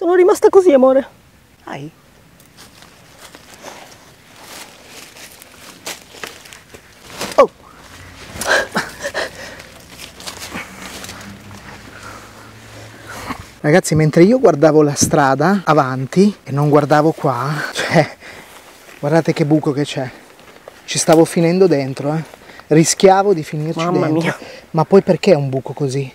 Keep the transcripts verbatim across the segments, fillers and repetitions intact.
Sono rimasta così, amore. Dai. Oh. Ragazzi, mentre io guardavo la strada avanti e non guardavo qua, cioè, guardate che buco che c'è. Ci stavo finendo dentro, eh. Rischiavo di finirci Mamma dentro. mia. Ma poi perché è un buco così?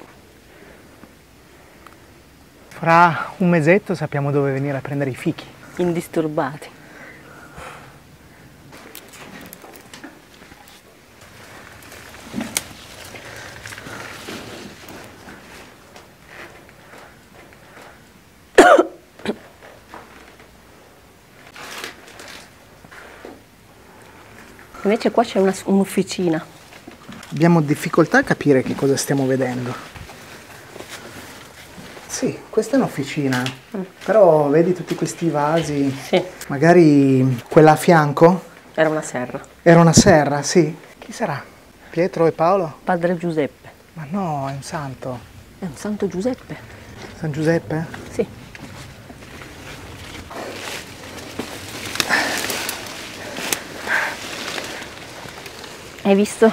Fra un mesetto sappiamo dove venire a prendere i fichi. Indisturbati. Invece qua c'è un'officina. Abbiamo difficoltà a capire che cosa stiamo vedendo. Sì, questa è un'officina, mm. però vedi tutti questi vasi. Sì. Magari quella a fianco? Era una serra. Era una serra, sì. Chi sarà? Pietro e Paolo? Padre Giuseppe. Ma no, è un santo. È un santo Giuseppe. San Giuseppe? Sì. Hai visto?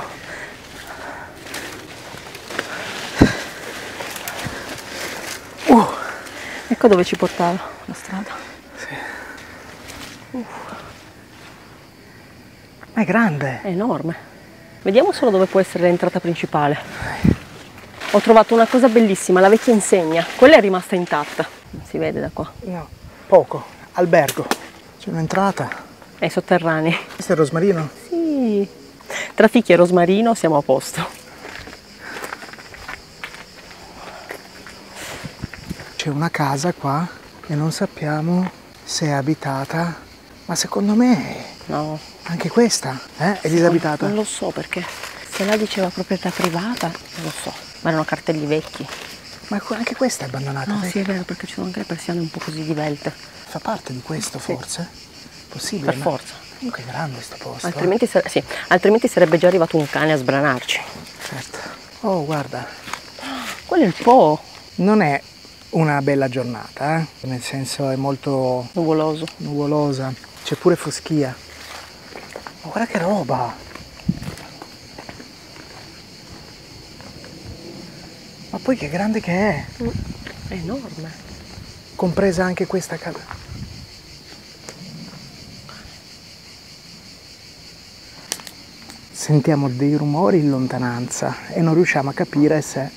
Uh. Ecco dove ci portava la strada. Sì. Uh. Ma è grande. È enorme. Vediamo solo dove può essere l'entrata principale. Ho trovato una cosa bellissima, la vecchia insegna. Quella è rimasta intatta. Non si vede da qua. No, poco. Albergo. C'è un'entrata. È sotterranei. Questo è il rosmarino? Sì. Tra fichi e rosmarino siamo a posto. C'è una casa qua e non sappiamo se è abitata, ma secondo me no. Anche questa eh? è disabitata. Non lo so perché se là diceva proprietà privata, non lo so, ma erano cartelli vecchi. Ma anche questa è abbandonata. No, vedi? sì è vero, perché ci sono anche le persiane un po' così divelte. Fa parte di questo forse? Sì. Possibile? Per forza. Comunque è grande sto posto. Altrimenti, sare sì, altrimenti sarebbe già arrivato un cane a sbranarci. Certo. Oh, guarda. Quello è il Po. Non è una bella giornata, eh? Nel senso è molto nuvoloso. Nuvolosa. C'è pure foschia. Oh, guarda che roba! Ma poi che grande che è! Mm, è enorme. Compresa anche questa casa. Sentiamo dei rumori in lontananza e non riusciamo a capire se,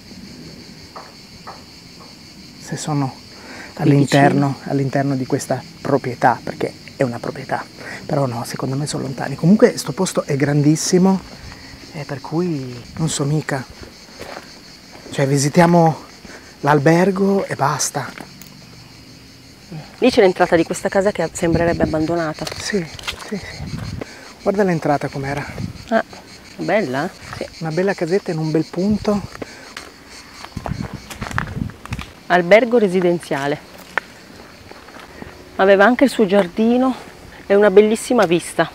se sono all'interno all'interno di questa proprietà, perché è una proprietà, però no, secondo me sono lontani. Comunque sto posto è grandissimo e per cui non so mica, cioè visitiamo l'albergo e basta. Lì c'è l'entrata di questa casa che sembrerebbe abbandonata. Sì, sì, sì. Guarda l'entrata com'era. Ah, bella, eh? Sì. Una bella casetta in un bel punto. Albergo residenziale. Aveva anche il suo giardino e una bellissima vista.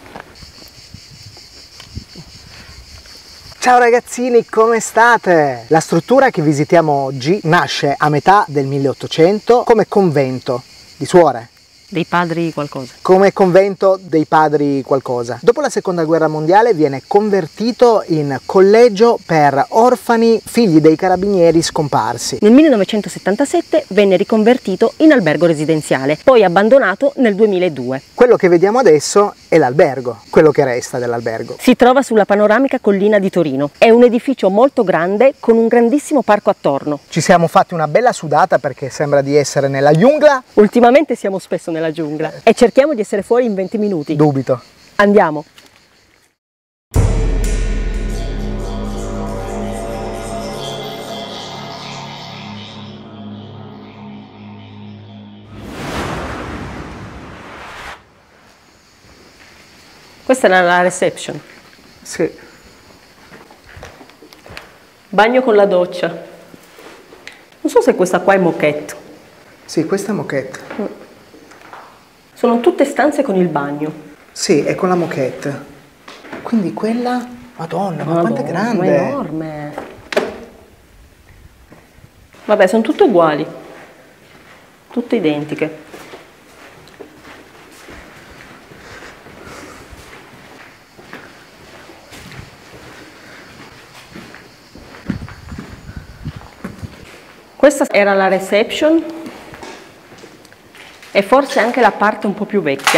Ciao ragazzini, come state? La struttura che visitiamo oggi nasce a metà del milleottocento come convento di suore. Dei padri qualcosa. Come convento dei padri qualcosa. Dopo la seconda guerra mondiale viene convertito in collegio per orfani figli dei carabinieri scomparsi. Nel millenovecentosettantasette venne riconvertito in albergo residenziale, poi abbandonato nel duemiladue. Quello che vediamo adesso è l'albergo, quello che resta dell'albergo. Si trova sulla panoramica collina di Torino. È un edificio molto grande con un grandissimo parco attorno. Ci siamo fatti una bella sudata perché sembra di essere nella giungla. Ultimamente siamo spesso nella giungla e cerchiamo di essere fuori in venti minuti. Dubito. Andiamo. Questa è la reception. Sì. Bagno con la doccia. Non so se questa qua è moquette. Sì, questa è moquette. Mm. Sono tutte stanze con il bagno. Sì, è con la moquette. Quindi quella... Madonna, ma quanto è grande! Ma è enorme! Vabbè, sono tutte uguali. tutte identiche. Questa era la reception e forse anche la parte un po' più vecchia.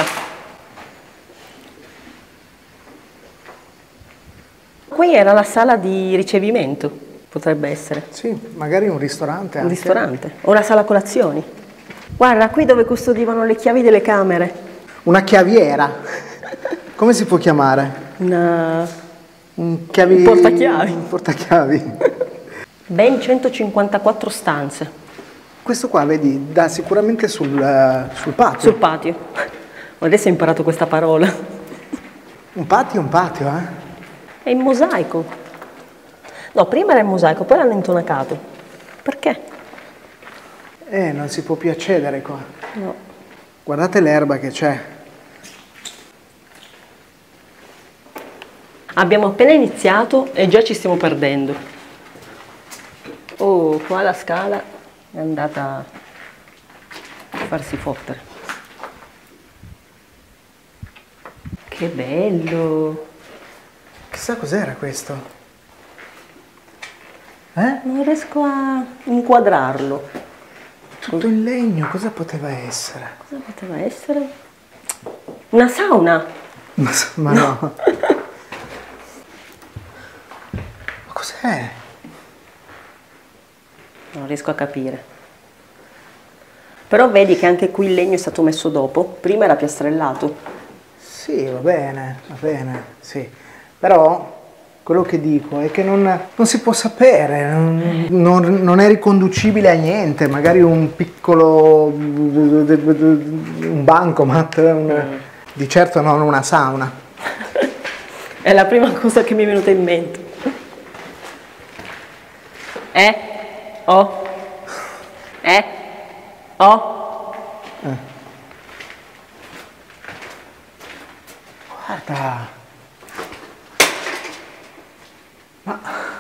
Qui era la sala di ricevimento, potrebbe essere. Sì, magari un ristorante. Un anche. ristorante o una sala colazioni. Guarda, qui dove custodivano le chiavi delle camere. Una chiaviera. Come si può chiamare? Una... Un, chiavi... un portachiavi. Un portachiavi. Ben centocinquantaquattro stanze. Questo qua, vedi, dà sicuramente sul, sul patio. Sul patio. Adesso ho imparato questa parola. Un patio, un patio, eh? È in mosaico. No, prima era in mosaico, poi l'hanno intonacato. Perché? Eh, non si può più accedere qua. No. Guardate l'erba che c'è. Abbiamo appena iniziato e già ci stiamo perdendo. Oh, qua la scala è andata a farsi fottere. Che bello! Chissà cos'era questo? Eh? Non riesco a inquadrarlo. Tutto in legno, cosa poteva essere? Cosa poteva essere? Una sauna! Ma, ma no. no. Ma cos'è? Non riesco a capire. Però vedi che anche qui il legno è stato messo dopo. Prima era piastrellato. Sì, va bene, va bene, sì. Però quello che dico è che non, non si può sapere, non, non, non è riconducibile a niente. Magari un piccolo, un bancomat, un, mm. di certo non una sauna. È la prima cosa che mi è venuta in mente. Eh? Oh? Eh? Oh? Eh. Guarda. Ma...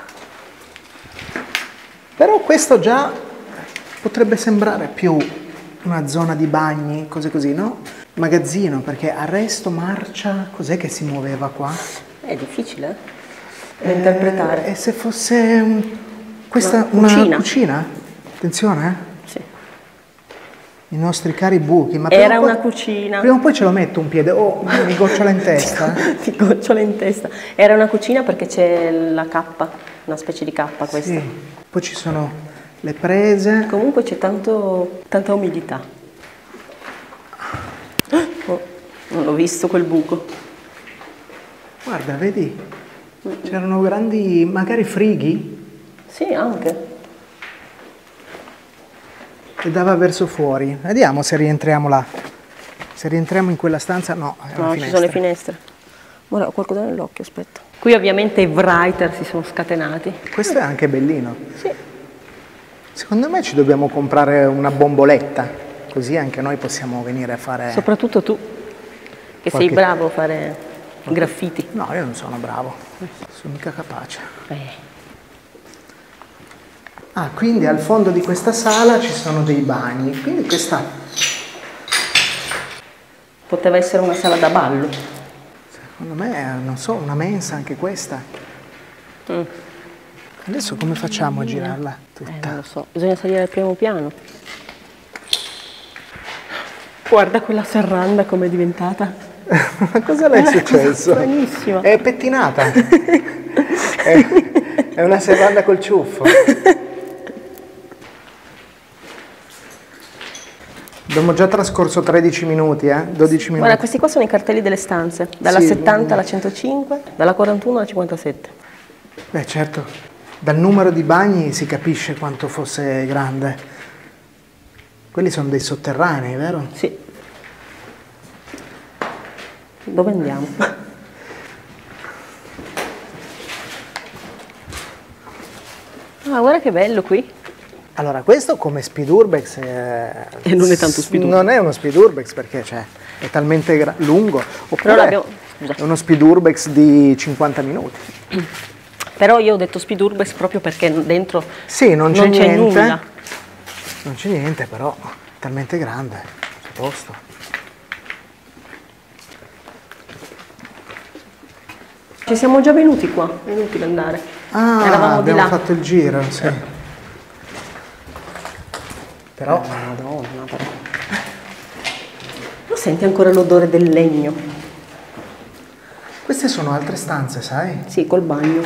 Però questo già potrebbe sembrare più una zona di bagni, cose così, no? Magazzino, perché arresto, marcia, cos'è che si muoveva qua? È difficile eh? da eh, interpretare. E se fosse un... questa una cucina? Una cucina? Attenzione, eh? Sì. I nostri cari buchi. Ma era una poi, cucina. Prima o poi ce lo metto un piede. Oh, mi gocciola in testa. Ti gocciola in testa. Era una cucina perché c'è la cappa, una specie di cappa questa. Sì. Poi ci sono le prese. Comunque c'è tanto, tanta umidità. Oh, non l'ho visto quel buco. Guarda, vedi? C'erano grandi, magari frighi. Sì, anche. E dava verso fuori. Vediamo se rientriamo là. Se rientriamo in quella stanza, no. È no, ci sono le finestre. Guarda, ho qualcosa nell'occhio, aspetta. Qui ovviamente i writer si sono scatenati. Questo è anche bellino. Sì. Secondo me ci dobbiamo comprare una bomboletta, così anche noi possiamo venire a fare... Soprattutto tu, che qualche... sei bravo a fare graffiti. No, io non sono bravo, sono mica capace. Eh. Ah, quindi al fondo di questa sala ci sono dei bagni, quindi questa... Poteva essere una sala da ballo. Secondo me, non so, una mensa anche questa. Mm. Adesso come facciamo a girarla tutta? Eh, non lo so, bisogna salire al primo piano. Guarda quella serranda come è diventata. Ma cosa le è successo? È stranissima. È pettinata. è, è una serranda col ciuffo. Abbiamo già trascorso tredici minuti, eh? dodici minuti. Guarda, questi qua sono i cartelli delle stanze, dalla sì, settanta alla centocinque, dalla quarantuno alla cinquantasette. Beh, certo, dal numero di bagni si capisce quanto fosse grande. Quelli sono dei sotterranei, vero? Sì. Dove andiamo? Ah, guarda che bello qui. Allora, questo come speed urbex è... E non è tanto speed urbex. Non è uno speed urbex perché cioè, è talmente gra- lungo. Oppure l'abbiamo... è uno speed urbex di cinquanta minuti. Però io ho detto speed urbex proprio perché dentro sì, non c'è non niente. C'è nulla. Non c'è niente, però talmente grande, a posto. Ci siamo già venuti qua, è inutile andare. Ah, Eravamo abbiamo di là. fatto il giro, sì. Però... Oh, Madonna, però. Non senti ancora l'odore del legno? Queste sono altre stanze, sai? Sì, col bagno.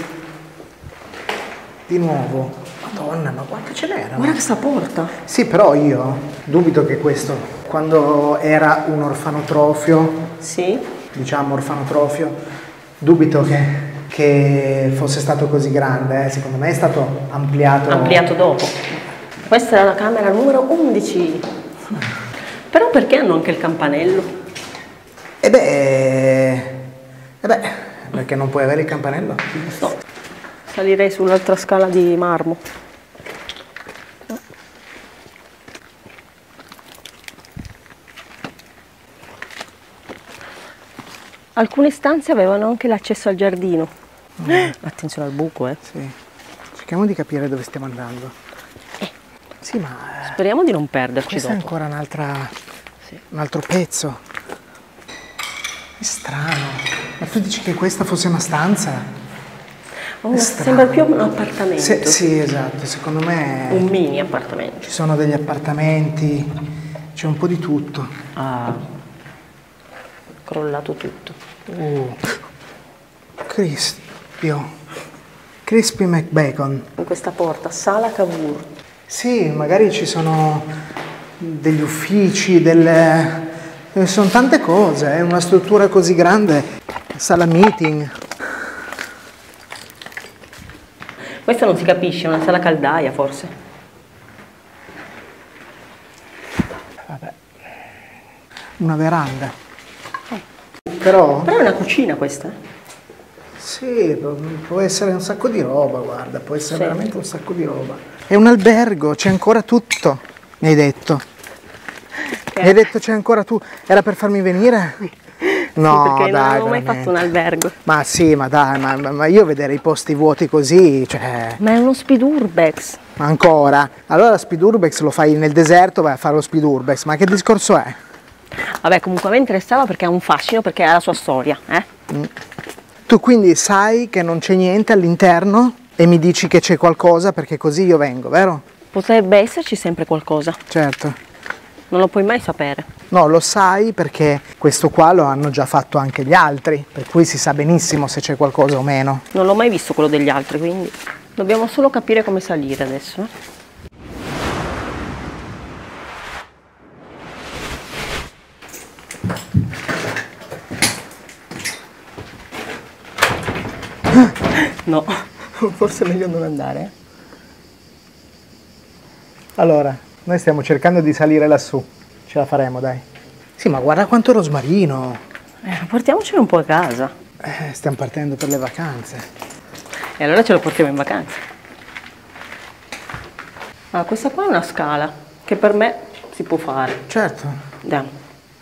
Di nuovo. Madonna, ma quante ce n'erano? Guarda questa porta. Sì, però io dubito che questo, quando era un orfanotrofio, Sì. diciamo orfanotrofio, dubito che, che fosse stato così grande, eh. Secondo me è stato ampliato. Ampliato dopo. Questa è la camera numero undici. Però perché hanno anche il campanello? E beh, e beh, perché non puoi avere il campanello? No, salirei sull'altra scala di marmo. Alcune stanze avevano anche l'accesso al giardino. Mm. Attenzione al buco, eh. Sì. Cerchiamo di capire dove stiamo andando. Eh. Sì, ma... Speriamo di non perderci questo dopo. è ancora un'altra... Sì. un altro pezzo. È strano. Ma tu dici che questa fosse una stanza? Oh, sembra più un appartamento. Se, sì, esatto. Secondo me... un mini appartamento. Ci sono degli appartamenti, c'è un po' di tutto. Ah, crollato tutto. Uh. Crispio. Crispy McBacon. In questa porta, sala Cavour. Sì, magari ci sono degli uffici, delle... sono tante cose, è una struttura così grande. Sala meeting. Questa non si capisce, è una sala caldaia forse. Vabbè. Una veranda. Però... Però è una cucina questa. sì, può essere un sacco di roba, guarda, può essere Sì. veramente un sacco di roba. È un albergo, c'è ancora tutto, mi hai detto. Che... Mi hai detto c'è ancora tu. Era per farmi venire? No, sì, perché dai, non avevo mai veramente. fatto un albergo. Ma sì, ma dai, ma, ma io vedere i posti vuoti così, cioè... Ma è uno speed urbex. Ancora? Allora speed urbex lo fai nel deserto, vai a fare lo speed urbex, ma che discorso è? Vabbè, comunque a me interessava perché ha un fascino, perché ha la sua storia, eh? Mm. Tu quindi sai che non c'è niente all'interno e mi dici che c'è qualcosa perché così io vengo, vero? Potrebbe esserci sempre qualcosa. Certo. Non lo puoi mai sapere. No, lo sai perché questo qua lo hanno già fatto anche gli altri, per cui si sa benissimo se c'è qualcosa o meno. Non l'ho mai visto quello degli altri, quindi dobbiamo solo capire come salire adesso. Eh? No, forse è meglio non andare. Eh? Allora, noi stiamo cercando di salire lassù, ce la faremo, dai. Sì, ma guarda quanto rosmarino. Eh, portiamocelo un po' a casa. Eh, stiamo partendo per le vacanze. E allora ce lo portiamo in vacanza. Ah, questa qua è una scala, che per me si può fare. Certo. Andiamo.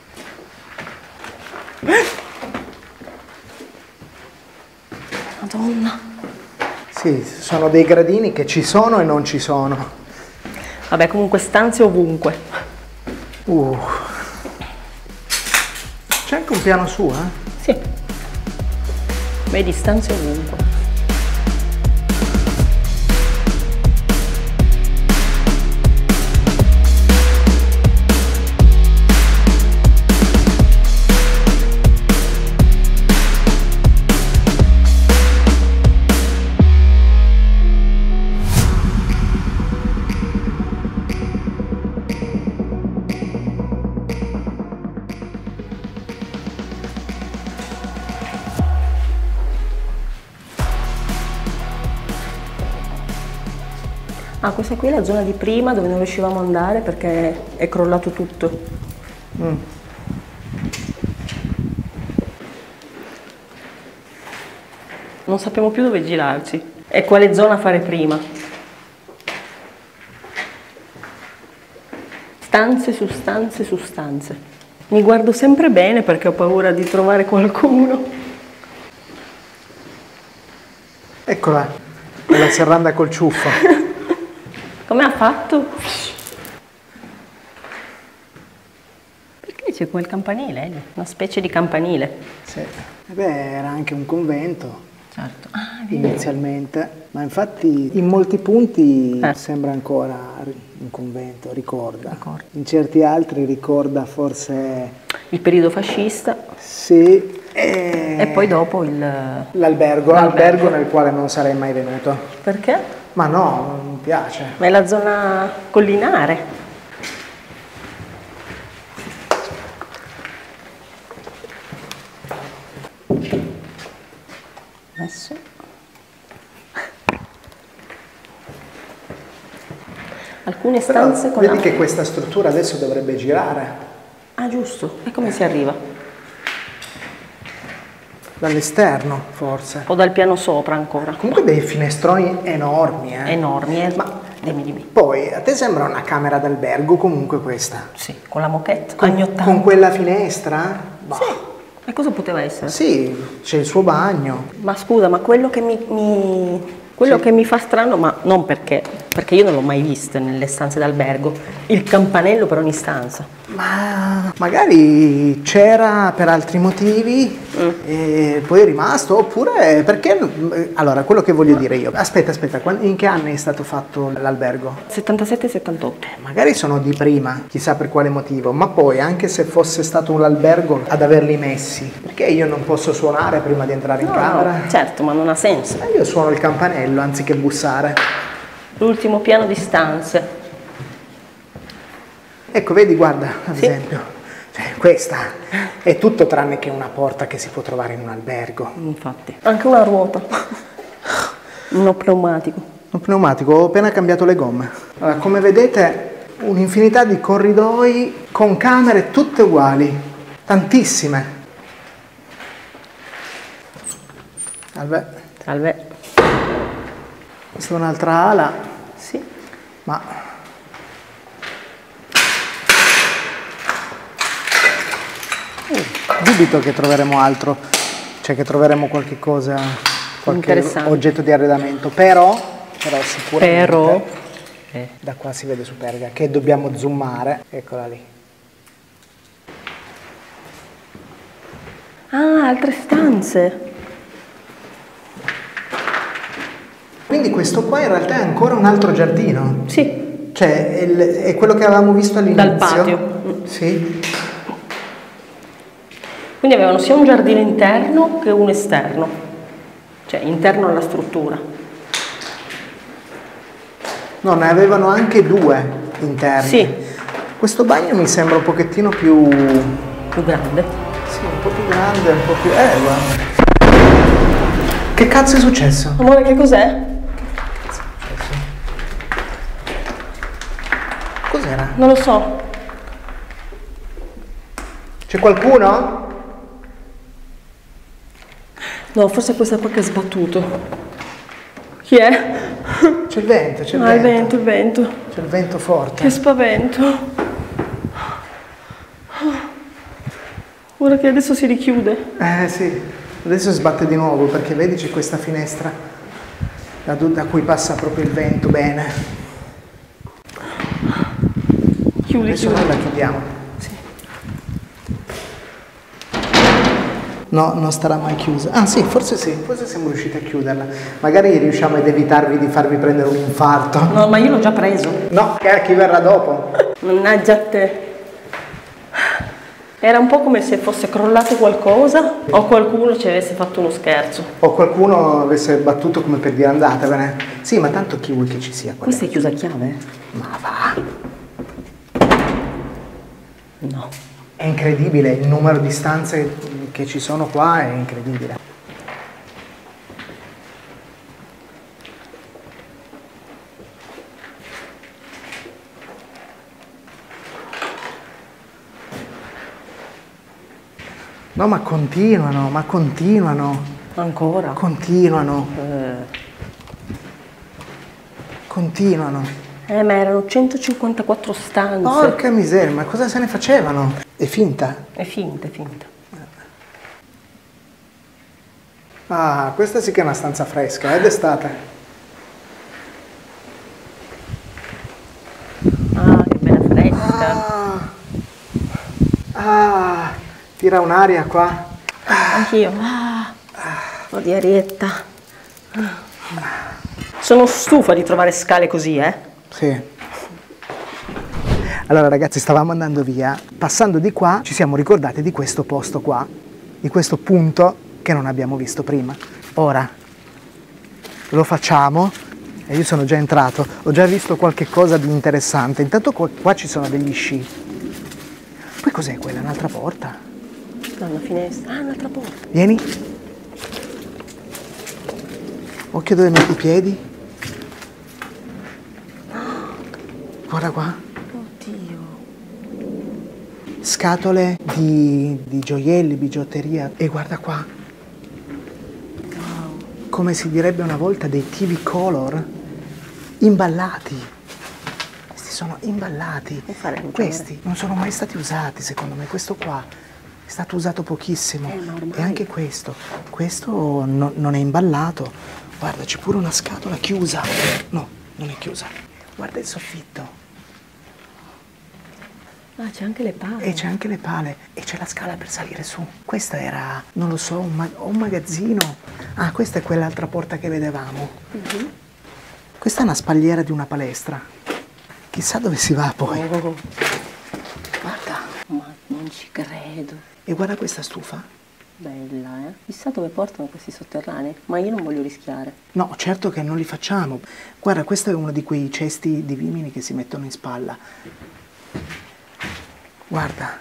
Madonna. Sì, sono dei gradini che ci sono e non ci sono. Vabbè, comunque stanze ovunque. Uh. C'è anche un piano su, eh? Sì. Vedi, stanze ovunque. Ah, questa qui è la zona di prima dove non riuscivamo ad andare perché è crollato tutto. Mm. Non sappiamo più dove girarci e quale zona fare prima. Stanze su stanze su stanze. Mi guardo sempre bene perché ho paura di trovare qualcuno. Eccola, quella serranda col ciuffo. Come ha fatto? c'è quel campanile, eh, una specie di campanile. Sì. E beh, era anche un convento. Certo. Ah, Inizialmente, ma infatti in molti punti Eh. sembra ancora un convento, ricorda. Ricorda. In certi altri ricorda forse il periodo fascista sì. E, e poi dopo il... l'albergo, L'albergo. l'albergo nel quale non sarei mai venuto. Perché? Ma no, non mi piace. Ma è la zona collinare. Adesso. Alcune Però stanze con vedi la... che questa struttura adesso dovrebbe girare Ah, giusto. E come si arriva? dall'esterno, forse. O dal piano sopra ancora? Comunque dei finestroni enormi, eh. Enormi, eh? Ma Dimmi, dimmi. poi a te sembra una camera d'albergo comunque questa? Sì, con la moquette, Con, anni ottanta. con quella finestra? Bah. Sì. E cosa poteva essere? Sì, c'è il suo bagno. Ma scusa, ma quello che mi, mi- quello Sì. che mi fa strano, ma non perché, perché io non l'ho mai visto nelle stanze d'albergo, il campanello per ogni stanza. Ma magari c'era per altri motivi e poi è rimasto, oppure perché... Allora, quello che voglio dire io... Aspetta, aspetta, quan- in che anni è stato fatto l'albergo? settantasette settantotto. Magari sono di prima, chissà per quale motivo, ma poi anche se fosse stato un albergo ad averli messi, perché io non posso suonare prima di entrare in No, camera? no, certo, ma non ha senso. Eh, Io suono il campanello anziché bussare. L'ultimo piano di stanze. Ecco, vedi, guarda, ad Sì. esempio, cioè, questa è tutto tranne che una porta che si può trovare in un albergo. Infatti. Anche una ruota. Uno pneumatico. Un pneumatico, ho appena cambiato le gomme. Allora, come vedete, un'infinità di corridoi con camere tutte uguali, tantissime. Salve. Salve. Questa è un'altra ala, Sì. ma... Dubito che troveremo altro, cioè che troveremo qualche cosa, qualche Interessante. oggetto di arredamento, però, però sicuramente, Però... Eh. da qua si vede Superga, che dobbiamo zoomare, eccola lì. Ah, altre stanze. Quindi questo qua in realtà è ancora un altro giardino, Sì. cioè è, il- è quello che avevamo visto all'inizio. Dal patio. Sì. Quindi avevano sia un giardino interno che uno esterno, cioè interno alla struttura. No, ne avevano anche due interni. Sì. Questo bagno mi sembra un pochettino più... Più grande. Sì, un po' più grande, un po' più... Eh, guarda. Che cazzo è successo? Amore, che cos'è? Cos'era? Non lo so. C'è qualcuno? No, forse è questa qua che ha sbattuto. Chi è? C'è il vento, c'è il Ah, il vento. vento, il vento. C'è il vento forte. Che spavento. Ora che adesso si richiude. Eh sì, adesso sbatte di nuovo perché vedi c'è questa finestra da, da cui passa proprio il vento bene. Chiudi, Adesso chiudi. noi la chiudiamo. Sì. No, non starà mai chiusa. Ah sì, forse sì, forse siamo riusciti a chiuderla. Magari riusciamo ad evitarvi di farvi prendere un infarto. No, ma io l'ho già preso. No, che chi verrà dopo? Mannaggia a te. Era un po' come se fosse crollato qualcosa o qualcuno ci avesse fatto uno scherzo. O qualcuno avesse battuto come per dire andatevene. Sì, ma tanto chi vuoi che ci sia qua? Questa è chiusa a chiave? Ma va. No. È incredibile, il numero di stanze che ci sono qua è incredibile. No, ma continuano, ma continuano, Ancora? continuano, Eh, continuano. eh, ma erano centocinquantaquattro stanze. Porca miseria, ma cosa se ne facevano? È finta? È finta, è finta. Ah, questa sì che è una stanza fresca, è d'estate. Ah, che bella fresca. Ah, ah, respira un'aria qua. Anch'io. Ah, ho di arietta. Sono stufa di trovare scale così, eh? Sì. Allora ragazzi, stavamo andando via, passando di qua ci siamo ricordati di questo posto qua, di questo punto che non abbiamo visto prima. Ora lo facciamo e io sono già entrato, ho già visto qualche cosa di interessante. Intanto qua, qua ci sono degli sci. Poi cos'è quella? Un'altra porta? No, una finestra. Ah, un'altra porta. Vieni. Occhio dove metti i piedi. Guarda qua. Oddio. Scatole di, di gioielli, bigiotteria. E guarda qua. Wow. Come si direbbe una volta, dei T V color imballati. Questi sono imballati. Questi non sono mai stati usati, secondo me. Questo qua è stato usato pochissimo. Eh, e anche questo. Questo no, non è imballato. Guarda, c'è pure una scatola chiusa. No, non è chiusa. Guarda il soffitto. Ah, c'è anche le pale. E c'è anche le pale. E c'è la scala per salire su. Questa era, non lo so, un, ma un magazzino. Ah, questa è quell'altra porta che vedevamo. Uh-huh. Questa è una spalliera di una palestra. Chissà dove si va poi. Oh. Guarda. Ma non ci credo. E guarda questa stufa. Bella, eh? Chissà dove portano questi sotterranei. Ma io non voglio rischiare. No, certo che non li facciamo. Guarda, questo è uno di quei cesti di vimini che si mettono in spalla. Guarda.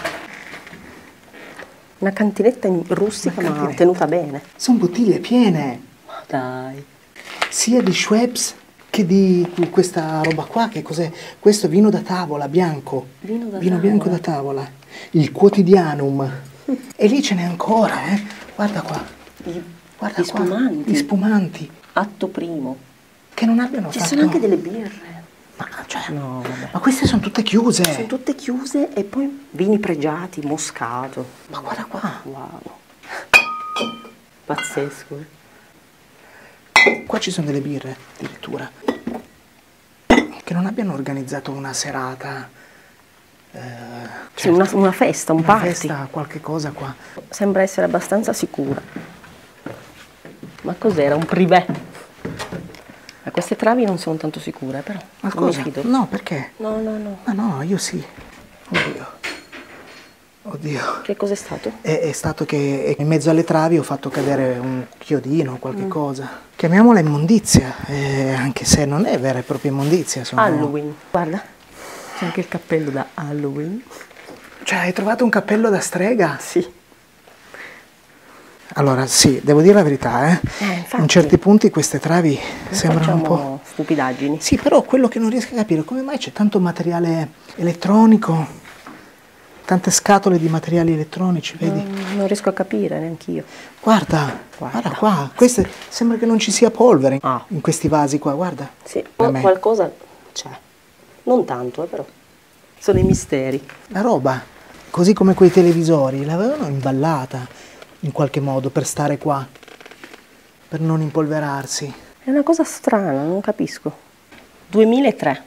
Una cantinetta in rustica, Una ma cantinetta. tenuta bene. Sono bottiglie piene. Ma dai. Sia di Schweppes che di questa roba qua. Che cos'è? Questo è vino da tavola, bianco. Vino da Vino tavola. bianco da tavola. Il quotidianum. E lì ce n'è ancora, eh. Guarda qua. I, Guarda gli qua. spumanti. Gli spumanti. Atto primo. Che non abbiano Ci fatto... sono anche delle birre. Ma, cioè, No, vabbè. ma queste sono tutte chiuse. Sono tutte chiuse e poi vini pregiati, moscato. Ma guarda qua. Wow. Pazzesco, eh. Qua ci sono delle birre, addirittura. Che non abbiano organizzato una serata. Eh, Sì, una, una festa, un una party. festa, qualche cosa qua. Sembra essere abbastanza sicura. Ma cos'era? Un privé? Ma queste travi non sono tanto sicure, però. Ma non mi cosa? fido. No, perché? No, no, no. Ma no, io sì. Oddio. Oddio. Che cos'è stato? È, è stato che in mezzo alle travi ho fatto cadere un chiodino, qualche mm. cosa. Chiamiamola immondizia, eh, anche se non è vera e propria immondizia. Sono... Halloween. Guarda, c'è anche il cappello da Halloween. Cioè, hai trovato un cappello da strega? Sì. Allora, sì, devo dire la verità, eh. eh In certi punti queste travi non sembrano un po'... stupidaggini. Sì, però quello che non riesco a capire, come mai c'è tanto materiale elettronico, tante scatole di materiali elettronici, vedi? Non, non riesco a capire neanch'io. Guarda, Guarda. guarda qua, queste, sembra che non ci sia polvere Ah. in questi vasi qua, guarda. Sì, Da me. qualcosa c'è. Non tanto, eh, però. Sono i misteri. La roba, così come quei televisori, l'avevano imballata in qualche modo per stare qua, per non impolverarsi. È una cosa strana, non capisco. duemilatré.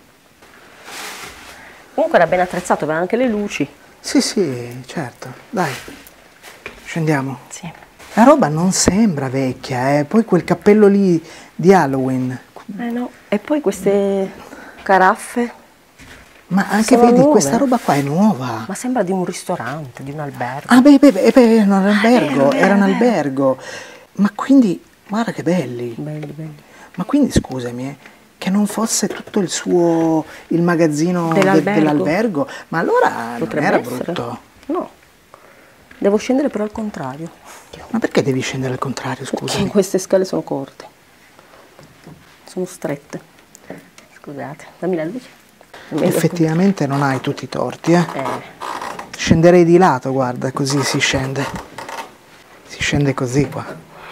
Comunque era ben attrezzato, aveva anche le luci. Sì, sì, certo. Dai, scendiamo. Sì. La roba non sembra vecchia, eh. Poi quel cappello lì di Halloween. Eh no. E poi queste caraffe. Ma anche Sono vedi, nuove. questa roba qua è nuova. Ma sembra di un ristorante, di un albergo. Ah, beh, beh, beh, beh, era un albergo, vero, era un vero. albergo. Ma quindi, guarda che belli. Belli, belli. Ma quindi, scusami, eh, che non fosse tutto il suo, il magazzino de- Dell'albergo. dell'albergo, ma allora Potrebbe non era essere. brutto. No. Devo scendere però al contrario. Ma perché devi scendere al contrario, Perché scusami? queste scale sono corte. Sono strette. Scusate, dammi la luce. È meglio Effettivamente non hai tutti i torti, eh. così. Eh. Scenderei di lato, guarda, così si scende. Si scende così qua.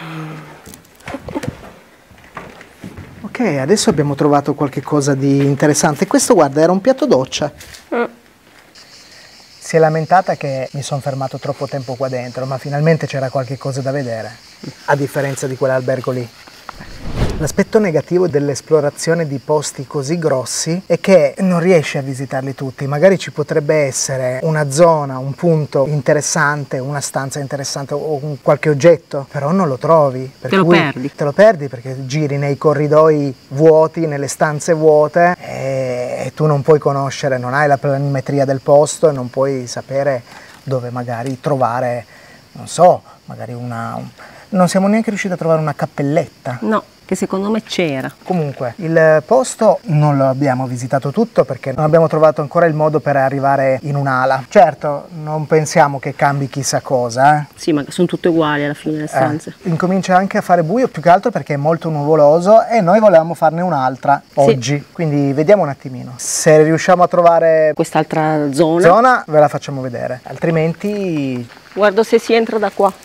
Ok, adesso abbiamo trovato qualche cosa di interessante. Questo, guarda, era un piatto doccia. Mm. Si è lamentata che mi sono fermato troppo tempo qua dentro, ma finalmente c'era qualche cosa da vedere, a differenza di quell'albergo lì. L'aspetto negativo dell'esplorazione di posti così grossi è che non riesci a visitarli tutti. Magari ci potrebbe essere una zona, un punto interessante, una stanza interessante o un qualche oggetto, però non lo trovi. Per Te lo cui perdi. Te lo perdi perché giri nei corridoi vuoti, nelle stanze vuote e tu non puoi conoscere, non hai la planimetria del posto e non puoi sapere dove magari trovare, non so, magari una... Non siamo neanche riusciti a trovare una cappelletta. No, che secondo me c'era. Comunque, il posto non lo abbiamo visitato tutto perché non abbiamo trovato ancora il modo per arrivare in un'ala. Certo, non pensiamo che cambi chissà cosa. Eh. Sì, ma sono tutte uguali alla fine le stanze. Eh, incomincia anche a fare buio, più che altro perché è molto nuvoloso e noi volevamo farne un'altra oggi. Sì. Quindi vediamo un attimino. Se riusciamo a trovare quest'altra zona, zona, ve la facciamo vedere. Altrimenti... Guardo se si entra da qua.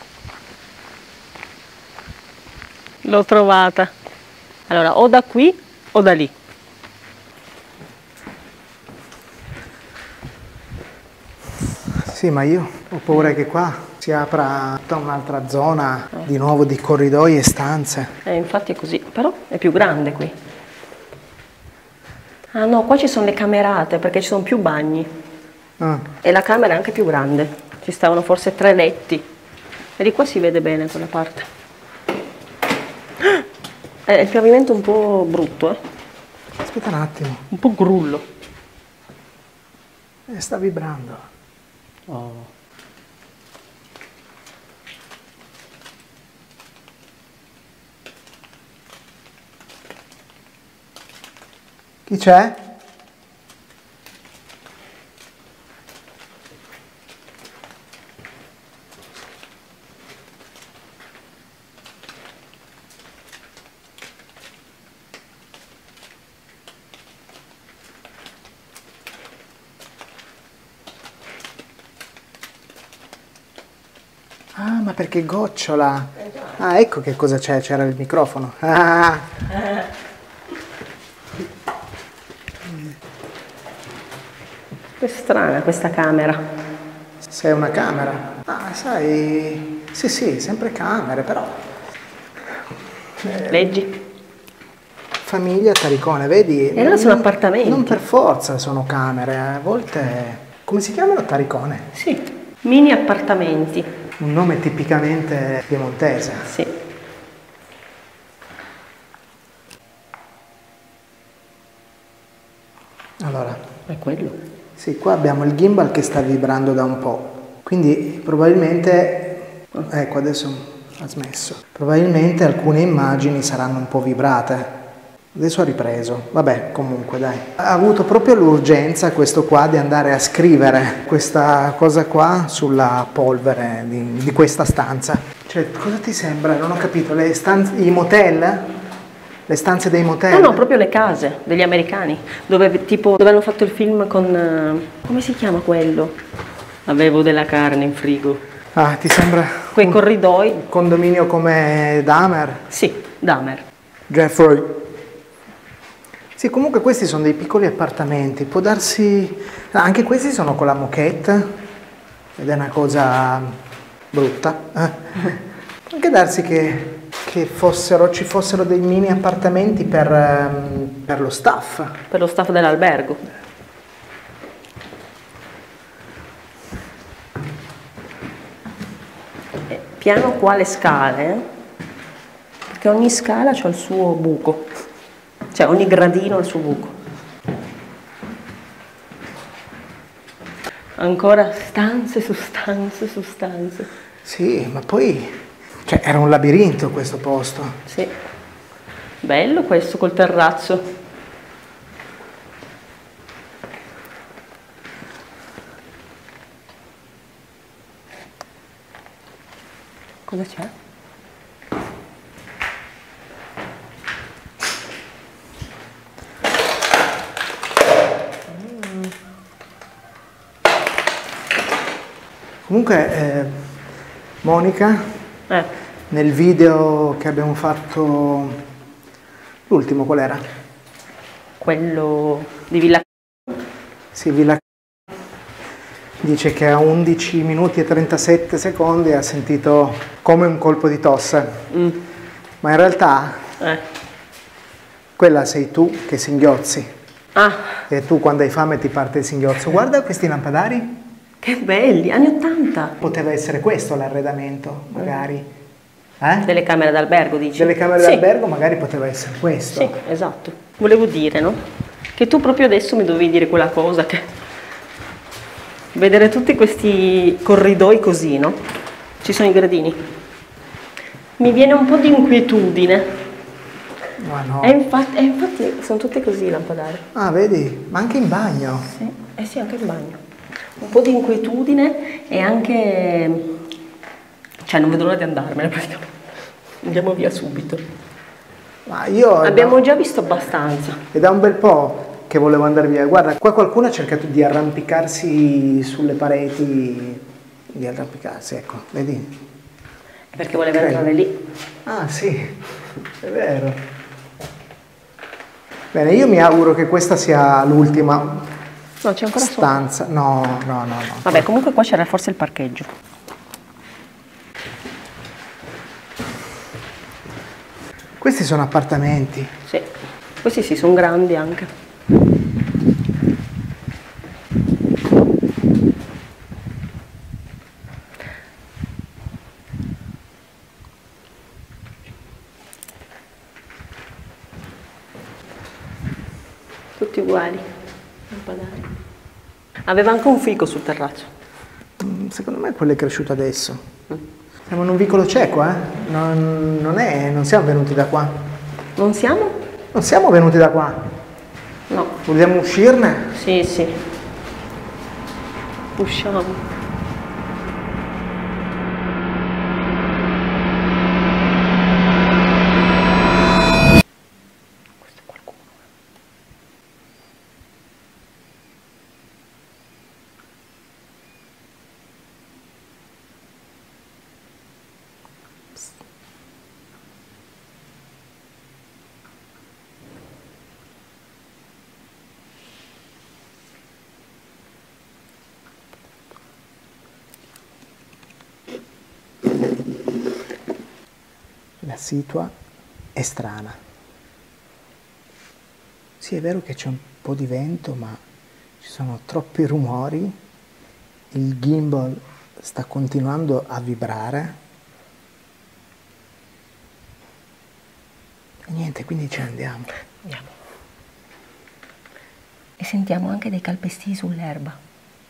L'ho trovata. Allora, o da qui o da lì. Sì, ma io ho paura che qua si apra tutta un'altra zona, eh. di nuovo di corridoi e stanze. Eh, infatti è così, però è più grande qui. Ah no, qua ci sono le camerate perché ci sono più bagni. Ah. E la camera è anche più grande. Ci stavano forse tre letti. E di qua si vede bene quella parte. Eh, il pavimento è un po' brutto, eh? Aspetta un attimo. Un po' grullo. Eh, sta vibrando. Oh. Chi c'è? Ah, ma perché gocciola? Ah, ecco che cosa c'è, c'era il microfono. Ah. È strana questa camera. Se è una camera? Ah, sai, sì sì, sempre camere, però... Eh, Leggi? Famiglia Taricone, vedi? E allora sono appartamenti. Non per forza sono camere, a volte... Come si chiamano? Taricone? Sì, mini appartamenti. Un nome tipicamente piemontese. Sì. Allora. È quello? Sì, qua abbiamo il gimbal che sta vibrando da un po'. Quindi probabilmente... Ecco, adesso ha smesso. Probabilmente alcune immagini saranno un po' vibrate. Adesso ha ripreso. Vabbè, comunque dai. Ha avuto proprio l'urgenza questo qua di andare a scrivere questa cosa qua sulla polvere di, di questa stanza. Cioè, cosa ti sembra? Non ho capito. Le stanze, i motel? Le stanze dei motel? No, no, proprio le case degli americani. Dove tipo, dove hanno fatto il film con... Uh, come si chiama quello? Avevo della carne in frigo. Ah, ti sembra... Quei un, corridoi. Un condominio come Dahmer? Sì, Dahmer. Jeffrey. Sì, comunque questi sono dei piccoli appartamenti, può darsi... Anche questi sono con la moquette, ed è una cosa brutta. Eh. Può anche darsi che, che fossero, ci fossero dei mini appartamenti per, um, per lo staff. Per lo staff dell'albergo. Piano qua le scale, perché ogni scala ha il suo buco. Cioè ogni gradino ha il suo buco. Ancora stanze su stanze su stanze. Sì, ma poi cioè, era un labirinto questo posto. Sì. Bello questo col terrazzo. Cosa c'è? Comunque, eh, Monica, eh. nel video che abbiamo fatto, l'ultimo qual era? Quello di Villa... Sì, Villa... Dice che a undici minuti e trentasette secondi ha sentito come un colpo di tosse, mm. ma in realtà Eh. Quella sei tu che singhiozzi. Ah. E tu quando hai fame ti parte il singhiozzo. Guarda questi lampadari. Che belli, anni ottanta. Poteva essere questo l'arredamento, magari. Eh? Delle camere d'albergo, dici? Delle camere sì. d'albergo magari poteva essere questo. Sì, esatto. Volevo dire, no? Che tu proprio adesso mi dovevi dire quella cosa che... Vedere tutti questi corridoi così, no? Ci sono i gradini. Mi viene un po' di inquietudine. Ma no. E infatti, e infatti sono tutti così i lampadari. Ah, vedi? Ma anche in bagno. Sì, eh sì, anche in bagno. Un po' di inquietudine e anche... Cioè, non vedo l'ora di andarmene praticamente. Andiamo via subito. Ma io... Abbiamo no. già visto abbastanza. È da un bel po' che volevo andare via. Guarda, qua qualcuno ha cercato di arrampicarsi sulle pareti. Di arrampicarsi, ecco, vedi? Perché voleva Credo. entrare lì. Ah, sì, è vero. Bene, io mi auguro che questa sia l'ultima No, c'è ancora stanza. No, no, no, no. Vabbè, comunque qua c'era forse il parcheggio. Questi sono appartamenti. Sì, questi sì, sono grandi anche. Tutti uguali. Aveva anche un fico sul terrazzo. Secondo me quello è cresciuto adesso. Siamo in un vicolo cieco, eh? Non, non, è, non siamo venuti da qua. Non siamo? Non siamo venuti da qua. No. Vogliamo uscirne? Sì, sì. Usciamo. La situa è strana. Sì, è vero che c'è un po' di vento, ma ci sono troppi rumori. Il gimbal sta continuando a vibrare. E niente, quindi ce ne andiamo. Andiamo. E sentiamo anche dei calpestini sull'erba.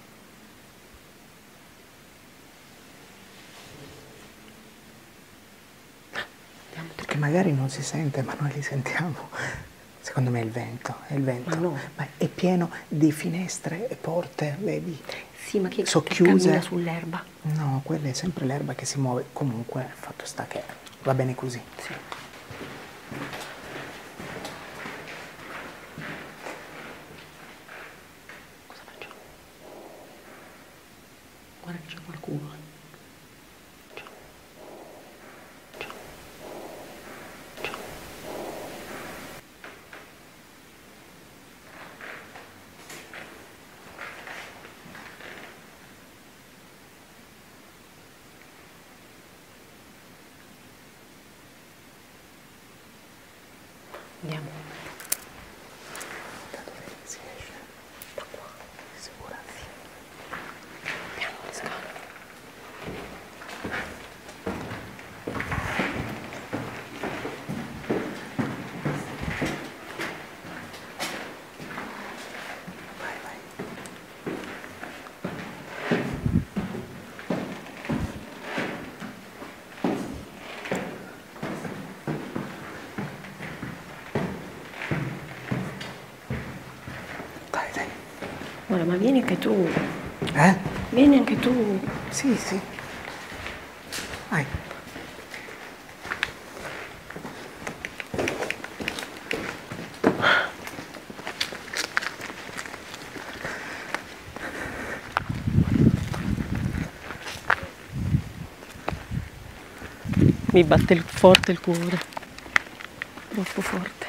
Perché magari non si sente, ma noi li sentiamo. Secondo me è il vento, è il vento. Ma no. Ma è pieno di finestre e porte, vedi? Sì, ma chi So che chiuse. cammina sull'erba? No, quella è sempre l'erba che si muove. Comunque, il fatto sta che va bene così. Sì. Cosa facciamo? Guarda che c'è qualcuno. Andiamo. Da dove si esce? Da qua. Sicura? Piano le scale. Vai, vai. Dai, dai. Guarda, ma vieni anche tu. Eh? Vieni anche tu. Sì, sì. Vai. Mi batte il- forte il cuore. Troppo forte.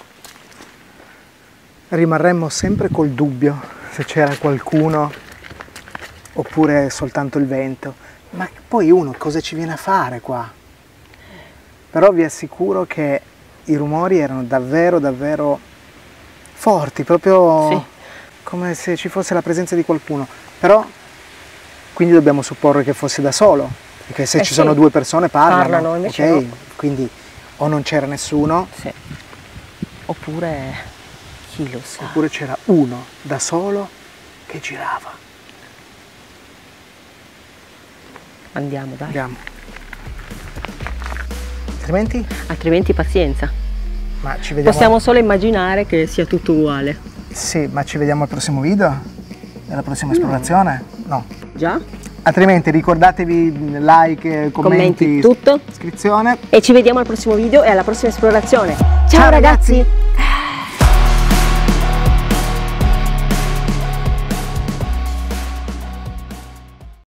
Rimarremmo sempre col dubbio se c'era qualcuno oppure soltanto il vento. Ma poi uno cosa ci viene a fare qua? Però vi assicuro che i rumori erano davvero davvero forti, proprio Sì. come se ci fosse la presenza di qualcuno. Però quindi dobbiamo supporre che fosse da solo, perché se Eh ci sì. sono due persone parlano, Parlano, invece ok? no. Quindi o non c'era nessuno, Sì. Oppure chi lo sa. oppure c'era uno da solo che girava. Andiamo, dai. Andiamo. Altrimenti? Altrimenti pazienza. Ma ci vediamo. Possiamo solo immaginare che sia tutto uguale. Sì, ma ci vediamo al prossimo video? Nella prossima esplorazione? No. Già? Altrimenti ricordatevi like, commenti, Commenti, tutto. iscrizione. E ci vediamo al prossimo video e alla prossima esplorazione. Ciao, Ciao, ragazzi. ragazzi.